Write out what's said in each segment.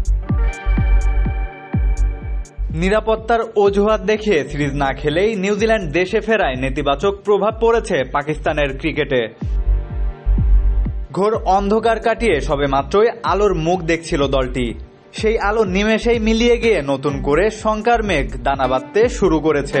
নিরাপত্তার অজুহাত দেখিয়ে সিরিজ না খেলেই নিউজিল্যান্ড দেশে ফেরায় নেতিবাচক প্রভাব পড়েছে পাকিস্তানের ক্রিকেটে। ঘোর অন্ধকার কাটিয়ে সবেমাত্রই আলোর মুখ দেখছিল দলটি। সেই আলো নিমেষেই মিলিয়ে গিয়ে নতুন করে শঙ্কার মেঘ দানা বাঁধতে শুরু করেছে।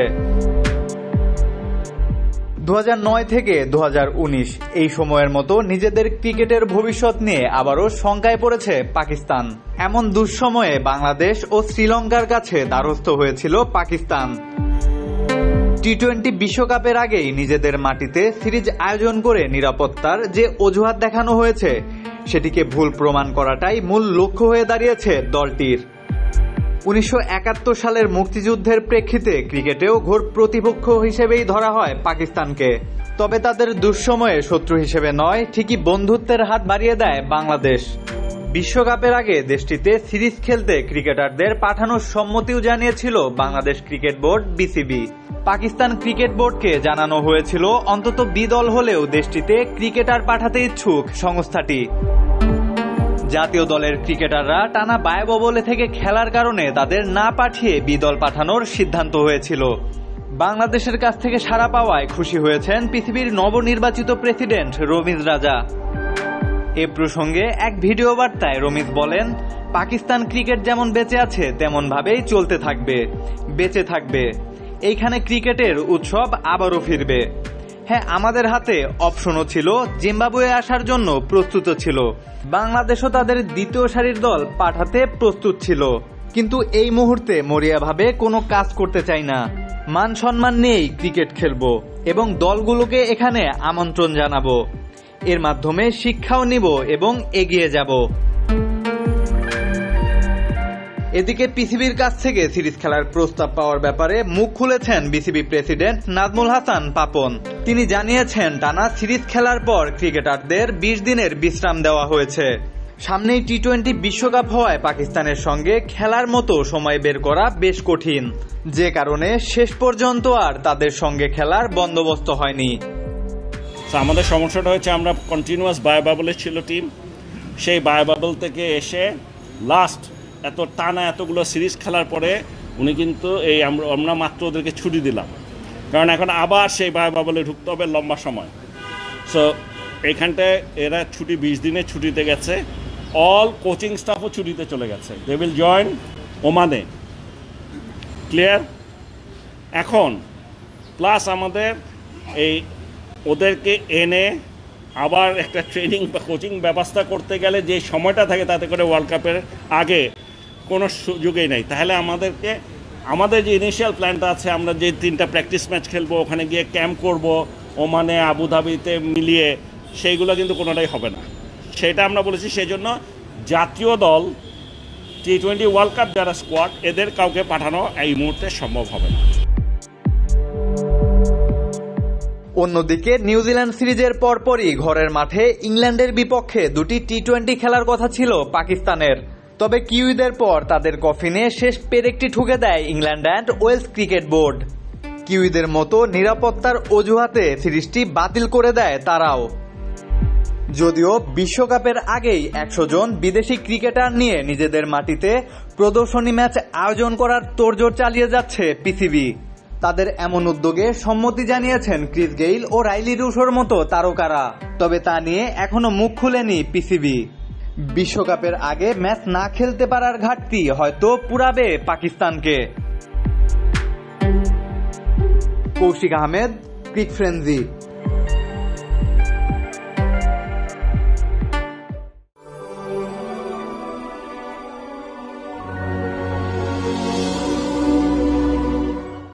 2009 থেকে 2019 এই সময়ের মতো নিজেদের ক্রিকেটের ভবিষ্যৎ নিয়ে আবারও শঙ্কায় পড়েছে পাকিস্তান। এমন দুঃসময়ে বাংলাদেশ ও শ্রীলঙ্কার কাছে দ্বারস্থ হয়েছিল পাকিস্তান। টি-20 বিশ্বকাপের আগেই নিজেদের মাটিতে সিরিজ আয়োজন করে নিরাপত্তার যে অজুহাত দেখানো হয়েছে সেটিকে ভুল প্রমাণ করাটাই মূল লক্ষ্য হয়ে দাঁড়িয়েছে দলটির। 1971 সালের মুক্তিযুদ্ধের প্রেক্ষিতে ক্রিকেটেও ঘোর প্রতিপক্ষ হিসেবেই ধরা হয় পাকিস্তানকে। তবে তাদের দুঃসময়ে শত্রু হিসেবে নয়, ঠিকই বন্ধুত্বের হাত বাড়িয়ে দেয় বাংলাদেশ। বিশ্বকাপের আগে দেশটিতে সিরিজ খেলতে ক্রিকেটারদের পাঠানোর সম্মতিও জানিয়েছিল Bangladesh cricket board BCB. Pakistan cricket বোর্ডকে জানানো হয়েছিল অন্তত বি দল হলেও দেশটিতে ক্রিকেটার পাঠাতে ইচ্ছুক সংস্থাটি। জাতীয় দলের ক্রিকেটাররা টানা বায়ববলে থেকে খেলার কারণে তাদের না পাঠিয়ে বি দল পাঠানোর সিদ্ধান্ত হয়েছিল। বাংলাদেশের কাছ থেকে সাড়া পাওয়ায় খুশি হয়েছেন পৃথিবীর নবনির্বাচিত প্রেসিডেন্ট রমিজ রাজা। এ প্রসঙ্গে এক ভিডিও বার্তায় রমিজ বলেন, পাকিস্তান ক্রিকেট যেমন বেঁচে আছে তেমন ভাবেই চলতে থাকবে, বেঁচে থাকবে। এইখানে ক্রিকেটের উৎসব আবারও ফিরবে। হ্যাঁ, আমাদের হাতে অপশনও ছিল, জিম্বাবুয়ে আসার জন্য প্রস্তুত ছিল, বাংলাদেশও তাদের দ্বিতীয় সারির দল পাঠাতে প্রস্তুত ছিল। কিন্তু এই মুহূর্তে মরিয়াভাবে কোনো কাজ করতে চাই না। মান সম্মান নিয়েই ক্রিকেট খেলবো এবং দলগুলোকে এখানে আমন্ত্রণ জানাবো। এর মাধ্যমে শিক্ষাও নিব এবং এগিয়ে যাব। এদিকে পিসিবির কাছ থেকে সিরিজ খেলার প্রস্তাব পাওয়ার ব্যাপারে মুখ খুলেছেন বিসিবি প্রেসিডেন্ট নাজমুল হাসান পাপন। তিনি জানিয়েছেন, টানা সিরিজ খেলার পর ক্রিকেটারদের 20 দিনের বিশ্রাম দেওয়া হয়েছে। সামনেই টি-20 বিশ্বকাপ হওয়ায় পাকিস্তানের সঙ্গে খেলার মতো সময় বের করা বেশ কঠিন, যে কারণে শেষ পর্যন্ত আর তাদের সঙ্গে খেলার বন্দোবস্ত হয়নি। আমাদের সমস্যাটা হচ্ছে আমরা কন্টিনিউয়াস বায়োবাবলে ছিল টিম। সেই বায়োবাবল থেকে এসে লাস্ট এত টানা এতগুলো সিরিজ খেলার পরে উনি কিন্তু আমরা মাত্র ওদেরকে ছুটি দিলাম, কারণ এখন আবার সেই বায়োবাবলে ঢুকতে হবে লম্বা সময়। সো এইখানটায় এরা ছুটি 20 দিনের ছুটিতে গেছে। অল কোচিং স্টাফও ছুটিতে চলে গেছে। দে উইল জয়েন ওমানে। ক্লিয়ার? এখন প্লাস আমাদের এই ওদেরকে এনে আবার একটা ট্রেনিং বা কোচিং ব্যবস্থা করতে গেলে যে সময়টা থাকে তাতে করে ওয়ার্ল্ড কাপের আগে কোনো সুযোগই নেই। তাহলে আমাদের যে ইনিশিয়াল প্ল্যানটা আছে, আমরা যে 3টা প্র্যাকটিস ম্যাচ খেলবো, ওখানে গিয়ে ক্যাম্প করব ওমানে আবুধাবিতে মিলিয়ে, সেইগুলো কিন্তু কোনোটাই হবে না। সেটা আমরা বলেছি। সেই জন্য জাতীয় দল টি-20 ওয়ার্ল্ড কাপ যারা স্কোয়াড, এদের কাউকে পাঠানো এই মুহূর্তে সম্ভব হবে না। অন্যদিকে নিউজিল্যান্ড সিরিজের পরপরই ঘরের মাঠে ইংল্যান্ডের বিপক্ষে 2টি টি-20 খেলার কথা ছিল পাকিস্তানের। তবে কিউইদের পর তাদের কফিনে শেষ পেরেকটি ঠুকে দেয় England and Wales cricket board. কিউইদের মতো নিরাপত্তার অজুহাতে সিরিজটি বাতিল করে দেয় তারাও। যদিও বিশ্বকাপের আগেই 100 জন বিদেশি ক্রিকেটার নিয়ে নিজেদের মাটিতে প্রদর্শনী ম্যাচ আয়োজন করার তোড়জোড় চালিয়ে যাচ্ছে পিসিবি। তাদের এমন উদ্যোগে সম্মতি জানিয়েছেন ক্রিস গেইল ও রাইলি রুশোর মতো তারকারা। তবে তা নিয়ে এখনো মুখ খুলেনি পিসিবি। বিশ্বকাপের আগে ম্যাচ না খেলতে পারার ঘাটতি হয়তো পুরাবে পাকিস্তানকে। Koushik Ahmed, Cric frenzy.